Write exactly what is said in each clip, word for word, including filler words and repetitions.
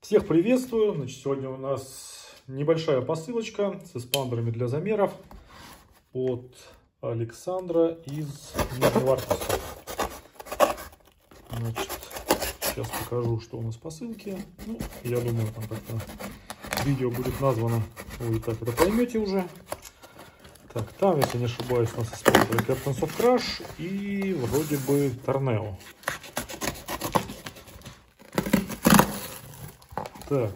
Всех приветствую! Значит, сегодня у нас небольшая посылочка с эспандерами для замеров от Александра из Нижневартовска. Значит, сейчас покажу, что у нас в посылке. Ну, я думаю, там как-то видео будет названо. Вы и так это поймете уже. Так, там, если не ошибаюсь, у нас эспандеры Captains of Crush и вроде бы Торнео. Так.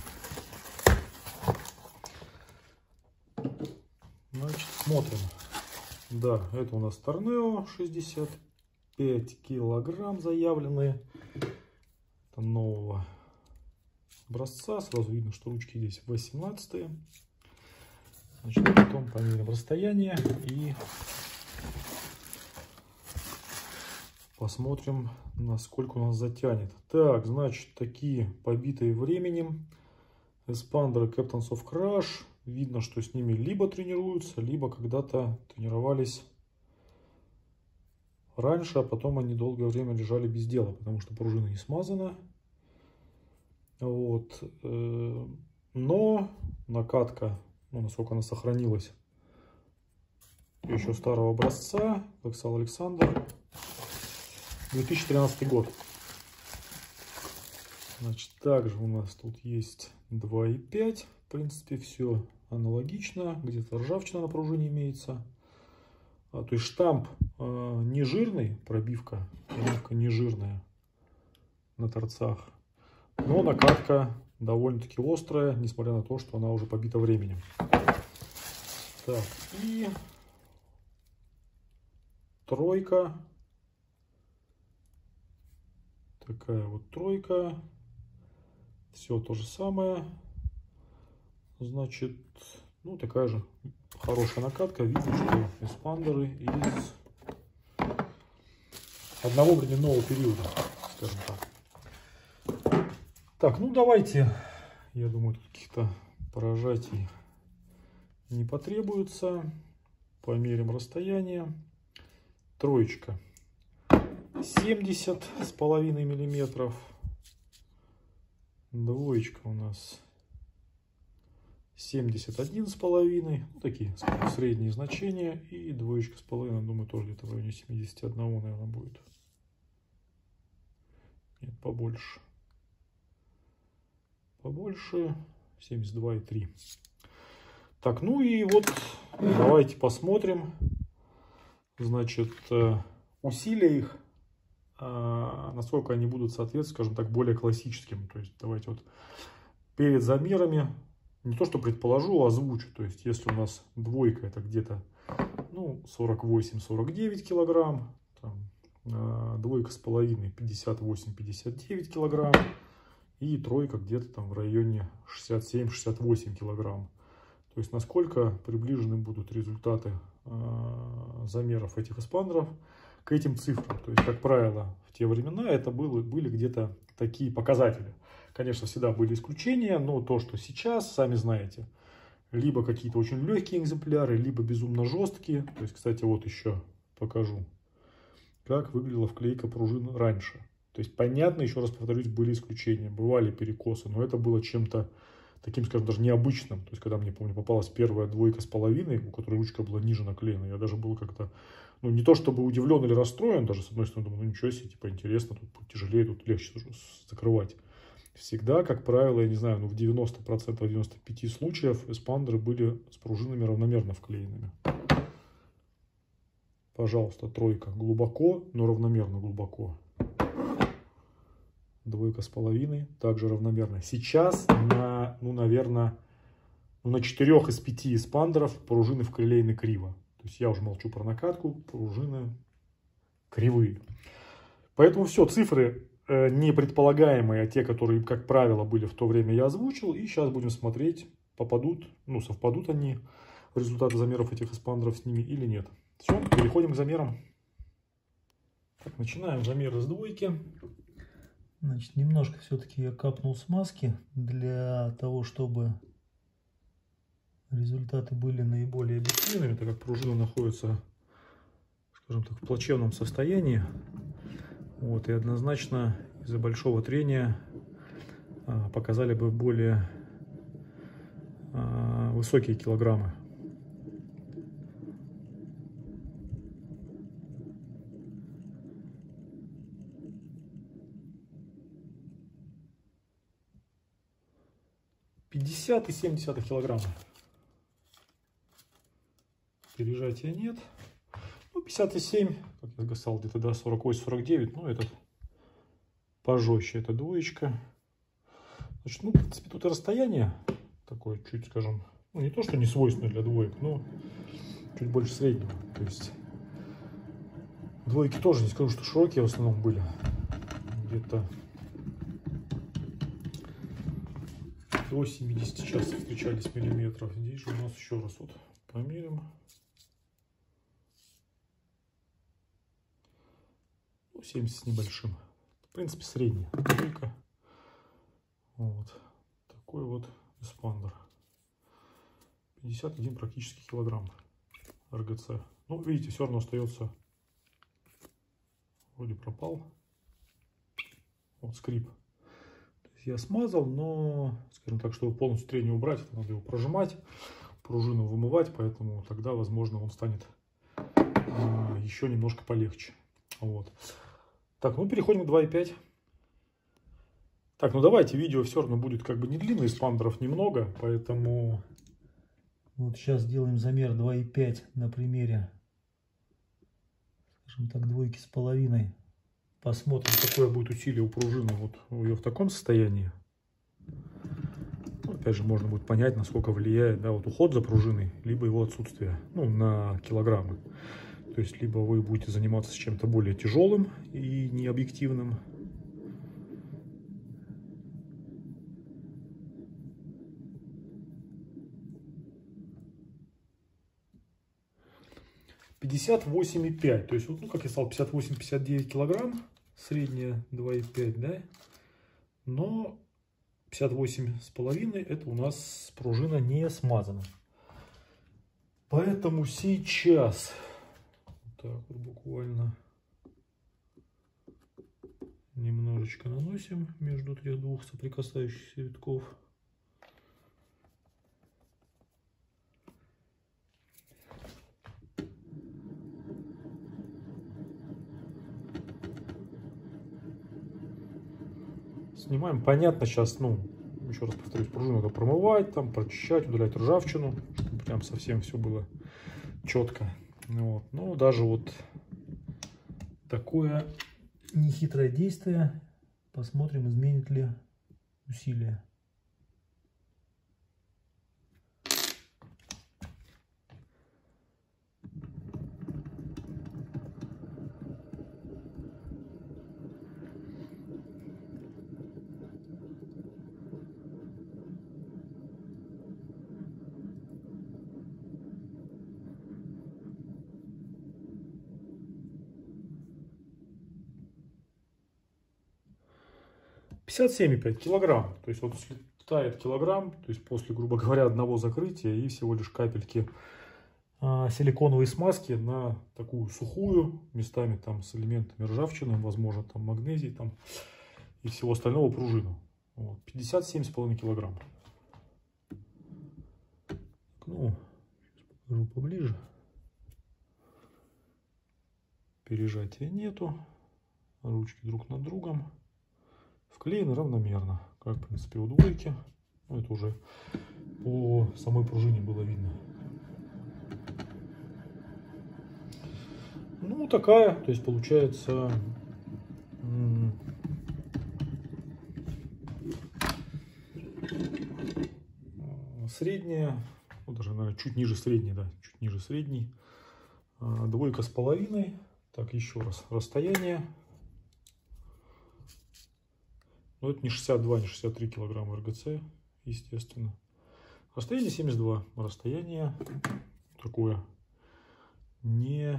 Значит, смотрим. Да, это у нас Торнео шестьдесят пять килограмм заявленные. Это нового образца. Сразу видно, что ручки здесь восемнадцатые. Значит, потом померим расстояние и посмотрим, насколько у нас затянет. Так, значит, такие побитые временем эспандеры Captains of Crush. Видно, что с ними либо тренируются, либо когда-то тренировались раньше, а потом они долгое время лежали без дела, потому что пружина не смазана. Вот. Но накатка, ну, насколько она сохранилась, еще старого образца, Лексал Александр, две тысячи тринадцатый год. Значит, также у нас тут есть два и пять. В принципе, все аналогично. Где-то ржавчина на пружине имеется. А, то есть штамп э, не жирный, пробивка, пробивка не жирная на торцах. Но накатка довольно-таки острая, несмотря на то, что она уже побита временем. Так, и тройка. Такая вот тройка. Все то же самое. Значит, ну такая же хорошая накатка. Видно, что эспандеры из одного временного периода, скажем так. Так, ну давайте, я думаю, тут каких-то поражатий не потребуется. Померим расстояние. Троечка семьдесят с половиной миллиметров. Двоечка у нас семьдесят один с половиной. Ну, такие, скажем, средние значения. И двоечка с половиной, думаю, тоже где-то в районе семидесяти одного, наверное, будет. Нет, побольше. Побольше. семьдесят два и три. Так, ну и вот давайте посмотрим. Значит, усилия их, насколько они будут соответствовать, скажем так, более классическим. То есть давайте вот перед замерами не то что предположу, а озвучу. То есть если у нас двойка, это где-то ну, сорок восемь — сорок девять килограмм, там, двойка с половиной пятьдесят восемь — пятьдесят девять килограмм и тройка где-то там в районе шестьдесят семь — шестьдесят восемь килограмм. То есть насколько приближены будут результаты э, замеров этих эспандеров к этим цифрам. То есть, как правило, в те времена это было, были где-то такие показатели. Конечно, всегда были исключения, но то, что сейчас, сами знаете, либо какие-то очень легкие экземпляры, либо безумно жесткие. То есть, кстати, вот еще покажу, как выглядела вклейка пружин раньше. То есть, понятно, еще раз повторюсь, были исключения, бывали перекосы, но это было чем-то таким, скажем, даже необычным. То есть, когда мне, помню, попалась первая двойка с половиной, у которой ручка была ниже наклеена, я даже был как-то, ну, не то чтобы удивлен или расстроен, даже с одной стороны, думаю, ну, ничего себе, типа, интересно, тут тяжелее, тут легче закрывать. Всегда, как правило, я не знаю, ну, в девяноста процентах, девяноста пяти случаев эспандеры были с пружинами равномерно вклеенными. Пожалуйста, тройка глубоко, но равномерно глубоко. Двойка с половиной, также равномерно. Сейчас на, ну, наверное, ну, на четырех из пяти эспандеров пружины вклеены криво. То есть я уже молчу про накатку, пружины кривые. Поэтому все, цифры э, не предполагаемые, а те, которые, как правило, были в то время, я озвучил. И сейчас будем смотреть, попадут, ну, совпадут они, результаты замеров этих эспандеров с ними или нет. Все, переходим к замерам. Так, начинаем замеры с двойки. Значит, немножко все-таки я капнул смазки для того, чтобы результаты были наиболее объективными, так как пружина находится, скажем так, в плачевном состоянии. Вот, и однозначно из-за большого трения показали бы более высокие килограммы. пятьдесят и семь десятых килограмма. Пережатия нет. Ну, пятьдесят и семь, как я сказал, где-то до сорок восемь сорок девять. Ну, этот пожестче, это двоечка. Значит, ну, в принципе, тут и расстояние такое, чуть, скажем, ну, не то, что не свойственно для двоек, но чуть больше среднего. То есть двойки тоже, не скажу, что широкие в основном были. Где-то до семидесяти сейчас встречались миллиметров. Здесь же у нас еще раз вот померим. Ну, семьдесят с небольшим. В принципе, средняя двойка. Вот. Такой вот эспандер. пятьдесят один практически килограмм эр гэ цэ. Ну, видите, все равно остается. Вроде пропал. Вот скрип. Я смазал, но, скажем так, чтобы полностью трение убрать, надо его прожимать, пружину вымывать, поэтому тогда, возможно, он станет а, еще немножко полегче. Вот. Так, ну переходим к два и пять. Так, ну давайте, видео все равно будет как бы не длинное, эспандеров немного, поэтому... Вот сейчас делаем замер два и пять на примере, скажем так, двойки с половиной. Посмотрим, какое будет усилие у пружины вот у ее в таком состоянии. Ну, опять же, можно будет понять, насколько влияет, да, вот уход за пружиной, либо его отсутствие, ну, на килограммы. То есть, либо вы будете заниматься с чем-то более тяжелым и необъективным. пятьдесят восемь и пять, то есть, вот, ну, как я сказал, пятьдесят восемь — пятьдесят девять килограмм, средняя два и пять, да, но пятьдесят восемь с половиной это у нас пружина не смазана. Поэтому сейчас, так вот буквально немножечко наносим между этих двух соприкасающихся витков. Снимаем. Понятно, сейчас, ну, еще раз повторюсь, пружину надо промывать, там, прочищать, удалять ржавчину, чтобы прям совсем все было четко. Вот. Ну, даже вот такое нехитрое действие. Посмотрим, изменит ли усилие. пятьдесят семь и пять килограмм, то есть вот слетает килограмм, то есть после, грубо говоря, одного закрытия и всего лишь капельки а, силиконовой смазки на такую сухую, местами там с элементами ржавчины, возможно там магнезий там и всего остального пружину. Вот, пятьдесят семь с половиной килограмм. Ну, сейчас покажу поближе. Пережатия нету, ручки друг над другом. Вклеены равномерно, как в принципе у двойки. Ну, это уже по самой пружине было видно. Ну, такая, то есть получается средняя, ну, даже, наверное, чуть ниже средней, да, чуть ниже средней. Двойка с половиной. Так, еще раз, расстояние. Но это не шестьдесят два, не шестьдесят три килограмма эр гэ цэ, естественно. Расстояние семьдесят два. Расстояние такое не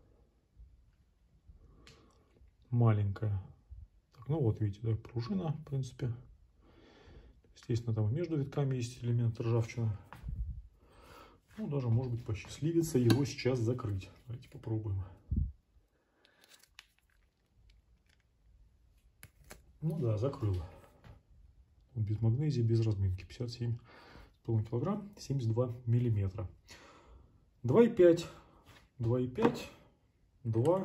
маленькое. Так, ну вот видите, да, пружина, в принципе. Естественно, там между витками есть элемент ржавчины. Ну, даже, может быть, посчастливится его сейчас закрыть. Давайте попробуем. Ну да, закрыла. без магнезии, без разминки. пятьдесят семь с половиной килограмм, семьдесят два миллиметра. два и пять, два и пять, два.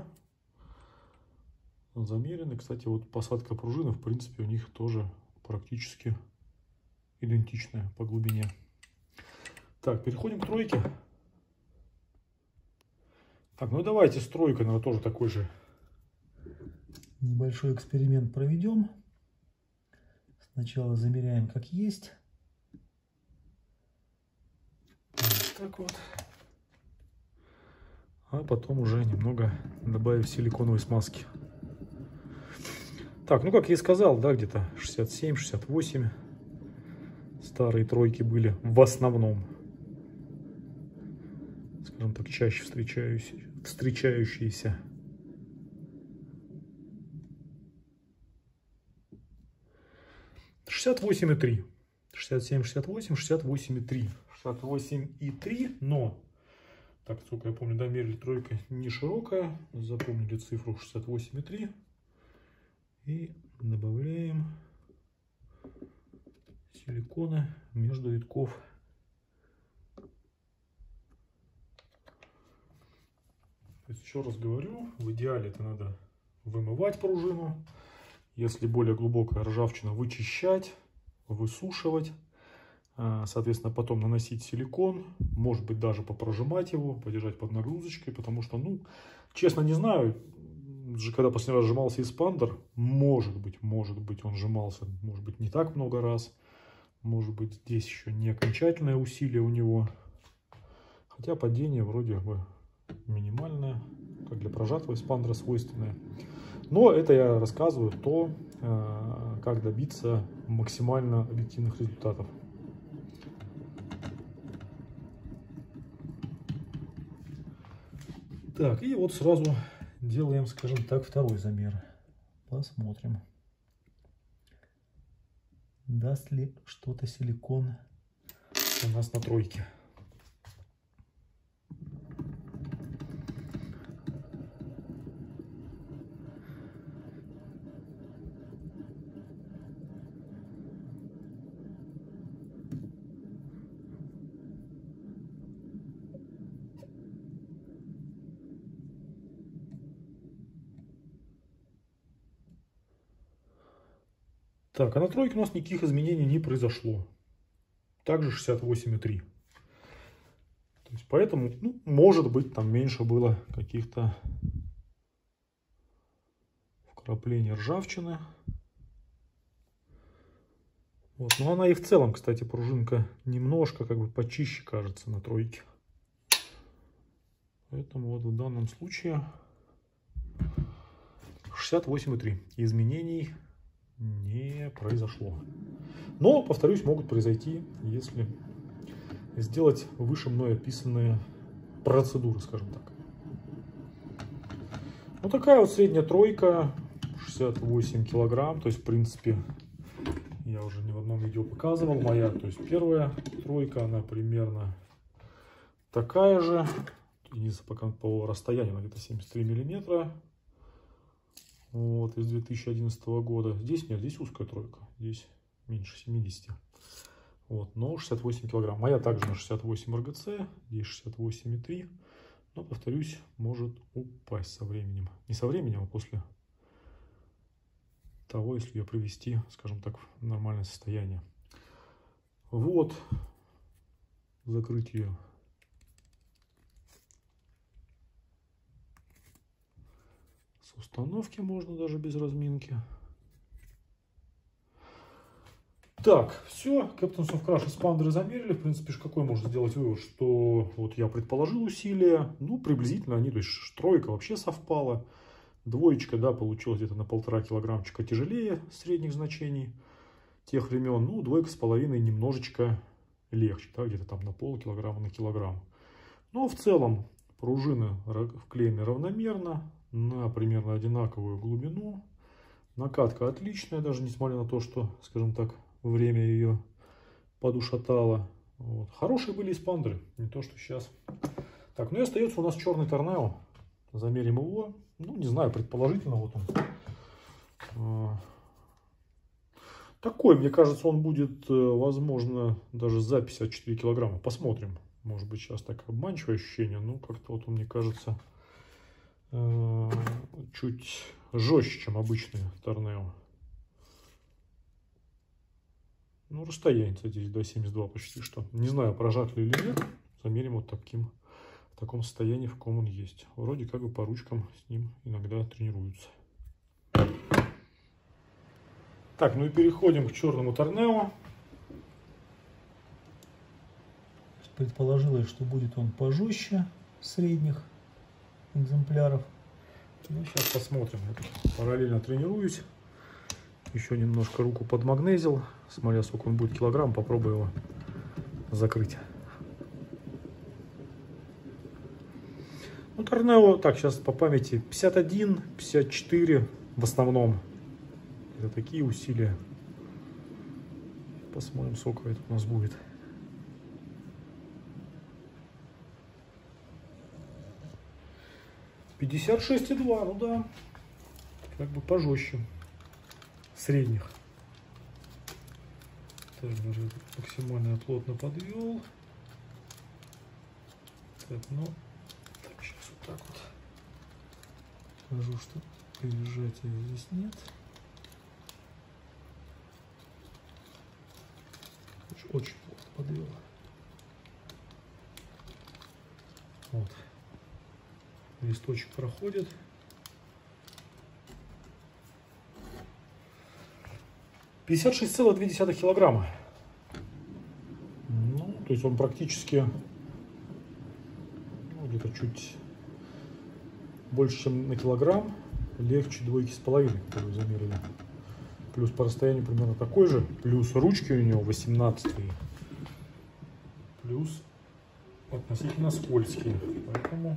Замерены. Кстати, вот посадка пружины, в принципе, у них тоже практически идентичная по глубине. Так, переходим к тройке. Так, ну давайте с тройкой, наверное, тоже такой же. Небольшой эксперимент проведем. Сначала замеряем как есть. Вот так вот. А потом уже немного добавив силиконовой смазки. Так, ну как я и сказал, да, где-то шестьдесят семь — шестьдесят восемь. Старые тройки были в основном, скажем так, чаще встречающиеся. встречающиеся. шестьдесят восемь и три. шестьдесят семь, шестьдесят восемь, шестьдесят восемь и три. шестьдесят восемь и три, но, так, сколько я помню, домерили, тройка не широкая. Запомнили цифру шестьдесят восемь и три. И добавляем силикона между витков. То есть, еще раз говорю, в идеале это надо вымывать пружину. Если более глубокая ржавчина, вычищать, высушивать. Соответственно, потом наносить силикон. Может быть, даже попрожимать его, подержать под нагрузочкой. Потому что, ну, честно не знаю, когда последний раз сжимался эспандер, может быть, может быть, он сжимался, может быть, не так много раз. Может быть, здесь еще не окончательное усилие у него. Хотя падение вроде бы минимальное, как для прожатого эспандера свойственное. Но это я рассказываю то, как добиться максимально объективных результатов. Так, и вот сразу делаем, скажем так, второй замер. Посмотрим, даст ли что-то силикон у нас на тройке. Так, а на тройке у нас никаких изменений не произошло. Также шестьдесят восемь и три. То есть поэтому, ну, может быть, там меньше было каких-то вкраплений ржавчины. Вот. Но она и в целом, кстати, пружинка немножко как бы почище кажется на тройке. Поэтому вот в данном случае шестьдесят восемь и три. Изменений не произошло. Но, повторюсь, могут произойти, если сделать выше мной описанные процедуры, скажем так. Вот такая вот средняя тройка, шестьдесят восемь килограмм. То есть, в принципе, я уже не в одном видео показывал. Моя, то есть первая тройка, она примерно такая же. Единственное, пока по расстоянию она где-то семьдесят три миллиметра. Вот, из две тысячи одиннадцатого года. Здесь нет, здесь узкая тройка. Здесь меньше семидесяти. Вот, но шестьдесят восемь килограмм. Моя также на шестьдесят восемь эр гэ цэ. Здесь шестьдесят восемь и три. Но, повторюсь, может упасть со временем. Не со временем, а после того, если ее привести, скажем так, в нормальное состояние. Вот. Закрыть ее. С установки можно даже без разминки. Так, все, Captains of Crush эспандеры замерили. В принципе, какой можно сделать вывод, что вот я предположил усилия, ну, приблизительно они, то есть тройка вообще совпала. Двоечка, да, получилась где-то на полтора килограммчика тяжелее средних значений тех времен. Ну, двойка с половиной немножечко легче, да, где-то там на полкилограмма на килограмм. Но в целом пружины вклеены равномерно, на примерно одинаковую глубину. Накатка отличная, даже несмотря на то, что, скажем так, время ее подушатало. Вот. Хорошие были эспандеры, не то что сейчас. Так, ну и остается у нас черный торнео. Замерим его. Ну, не знаю, предположительно, вот он. Такой, мне кажется, он будет, возможно, даже за пятьдесят четыре килограмма. Посмотрим. Может быть, сейчас так обманчивое ощущение, но как-то вот он, мне кажется, чуть жестче, чем обычные торнео. Ну, расстояние, кстати, здесь до семьдесят два почти что. Не знаю, прожат ли или нет. Замерим вот таким, в таком состоянии, в каком он есть. Вроде как бы по ручкам с ним иногда тренируются. Так, ну и переходим к черному торнео. Предположилось, что будет он пожестче средних экземпляров. Ну, сейчас посмотрим. Я параллельно тренируюсь. Еще немножко руку подмагнезил. Смотря сколько он будет килограмм, попробую его закрыть. Ну, торнео, так, сейчас по памяти пятьдесят один, пятьдесят четыре в основном. Это такие усилия. Посмотрим, сколько это у нас будет. пятьдесят шесть и два, ну да, как бы пожестче средних. Так, даже максимально плотно подвел. Так, ну, так, сейчас вот так вот скажу, что пережатия здесь нет. Очень плотно подвел. Вот. Листочек проходит. пятьдесят шесть целых две десятых килограмма. Ну, то есть он практически ну, где-то чуть больше, чем на килограмм. Легче двойки с половиной, которую замерили. Плюс по расстоянию примерно такой же. Плюс ручки у него восемнадцать. Плюс относительно скользкие. Поэтому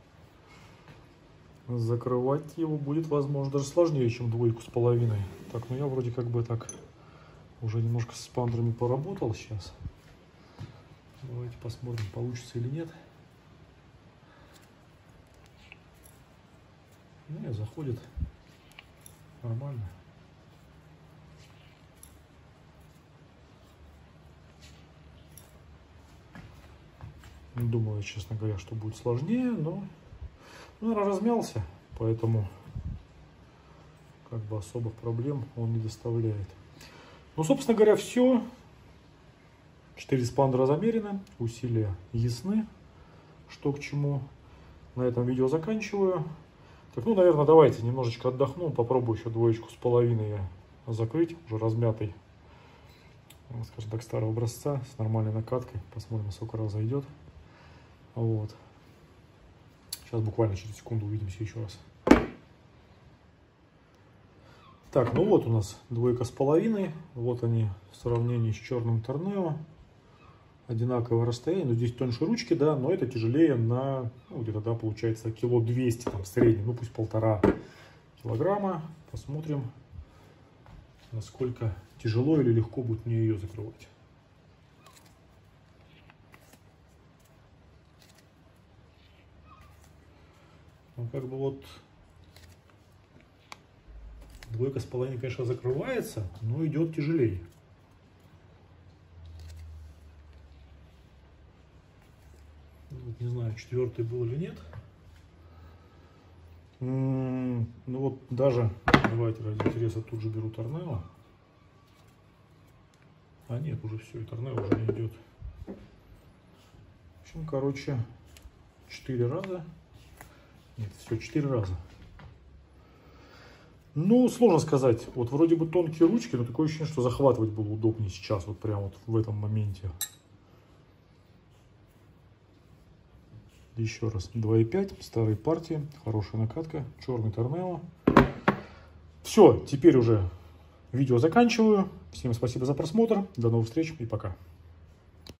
закрывать его будет, возможно, даже сложнее, чем двойку с половиной. Так, ну я вроде как бы так уже немножко с спандерами поработал сейчас. Давайте посмотрим, получится или нет. Не, заходит нормально. Думаю, честно говоря, что будет сложнее, но, наверное, размялся, поэтому как бы особых проблем он не доставляет. Ну, собственно говоря, все. четыре спандера замерены, усилия ясны, что к чему. На этом видео заканчиваю. Так, ну, наверное, давайте немножечко отдохну, попробую еще двоечку с половиной закрыть, уже размятый, скажем так, старого образца, с нормальной накаткой. Посмотрим, сколько раз зайдет. Вот. Сейчас буквально через секунду увидимся еще раз. Так, ну вот у нас двойка с половиной. Вот они в сравнении с черным торнео. Одинаковое расстояние, но здесь тоньше ручки, да, но это тяжелее на, ну, где-то, да, получается, кило двести, там, в среднем, ну, пусть полтора килограмма. Посмотрим, насколько тяжело или легко будет мне ее закрывать. Ну, как бы вот двойка с половиной, конечно, закрывается, но идет тяжелее. Не знаю, четвертый был или нет. Ну вот даже, давайте ради интереса тут же беру торнео. А нет, уже все, и торнео уже не идет. В общем, короче, четыре раза. Нет, все, четыре раза. Ну, сложно сказать. Вот вроде бы тонкие ручки, но такое ощущение, что захватывать было удобнее сейчас, вот прямо вот в этом моменте. Еще раз, два и пять, старые партии, хорошая накатка, черный торнео. Все, теперь уже видео заканчиваю. Всем спасибо за просмотр, до новых встреч и пока.